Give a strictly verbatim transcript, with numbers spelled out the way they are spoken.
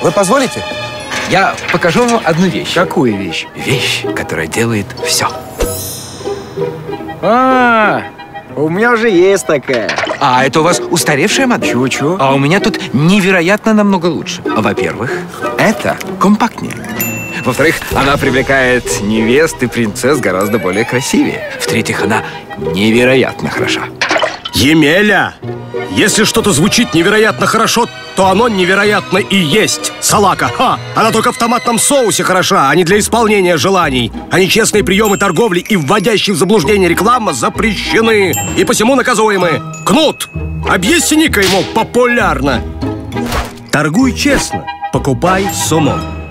Вы позволите? Я покажу вам одну вещь. Какую вещь? Вещь, которая делает все. А, у меня уже есть такая. А это у вас устаревшая модель? Чу-чу. А у меня тут невероятно намного лучше. Во-первых, это компактнее. Во-вторых, она привлекает невест и принцесс гораздо более красивее. В-третьих, она невероятно хороша. Емеля, если что-то звучит невероятно хорошо, то оно невероятно и есть. Салака, ха! Она только в томатном соусе хороша, а не для исполнения желаний. А нечестные приемы торговли и вводящие в заблуждение реклама запрещены и посему наказуемы. Кнут, объясни-ка ему популярно. Торгуй честно, покупай с умом.